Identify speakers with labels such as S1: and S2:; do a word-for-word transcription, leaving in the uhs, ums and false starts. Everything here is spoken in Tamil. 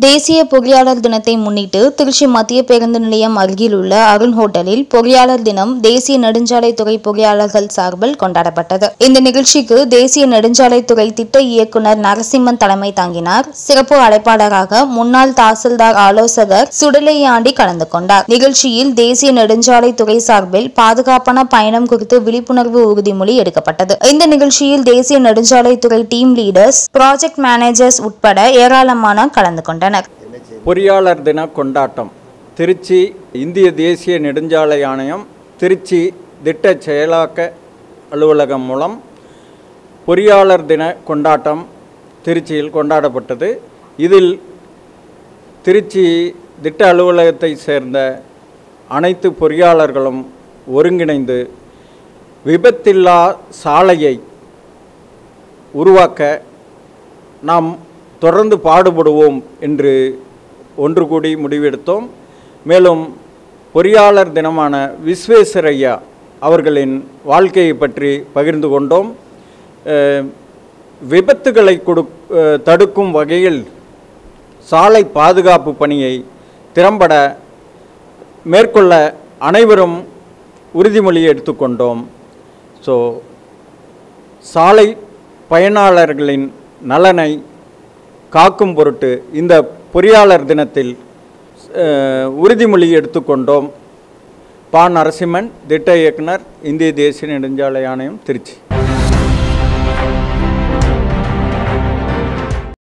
S1: தேசிய பொறியாளர் தினத்தை முன்னிட்டு திருச்சி மத்திய பேருந்து நிலையம் அருகில் உள்ள அருண் ஹோட்டலில் பொறியாளர் தினம் தேசிய நெடுஞ்சாலைத்துறை பொறியாளர்கள் சார்பில் கொண்டாடப்பட்டது. இந்த நிகழ்ச்சிக்கு தேசிய நெடுஞ்சாலைத்துறை திட்ட இயக்குநர் நரசிம்மன் தலைமை தாங்கினார். சிறப்பு அழைப்பாளராக முன்னாள் தாசில்தார் ஆலோசகர் சுடலையாண்டி கலந்து கொண்டார். நிகழ்ச்சியில் தேசிய நெடுஞ்சாலைத்துறை சார்பில் பாதுகாப்பான பயணம் குறித்து விழிப்புணர்வு உறுதிமொழி எடுக்கப்பட்டது. இந்த நிகழ்ச்சியில் தேசிய நெடுஞ்சாலைத்துறை டீம் லீடர்ஸ், ப்ராஜெக்ட் மேனேஜர்ஸ் உட்பட ஏராளமான கலந்து கொண்டனர்.
S2: பொறியாளர் தின கொண்டாட்டம் திருச்சி இந்திய தேசிய நெடுஞ்சாலை ஆணையம் திருச்சி திட்ட செயலாக்க அலுவலகம் மூலம் பொறியாளர் தின கொண்டாட்டம் திருச்சியில் கொண்டாடப்பட்டது. இதில் திருச்சி திட்ட அலுவலகத்தை சேர்ந்த அனைத்து பொறியாளர்களும் ஒருங்கிணைந்து விபத்தில்லா சாலையை உருவாக்க நாம் தொடர்ந்து பாடுபடுவோம் என்று ஒன்று கூடி முடிவெடுத்தோம். மேலும் பொறியாளர் தினமான விஸ்வேஸ்வரய்யா அவர்களின் வாழ்க்கையை பற்றி பகிர்ந்து கொண்டோம். விபத்துகளை கொடு தடுக்கும் வகையில் சாலை பாதுகாப்பு பணியை திறம்பட மேற்கொள்ள அனைவரும் உறுதிமொழி எடுத்துக்கொண்டோம். ஸோ சாலை பயனாளர்களின் நலனை காக்கும் பொருட்டு இந்த பொறியாளர் தினத்தில் உறுதிமொழி எடுத்துக்கொண்டோம். பா நரசிம்மன், திட்ட இயக்குனர், இந்திய தேசிய நெடுஞ்சாலை ஆணையம், திருச்சி.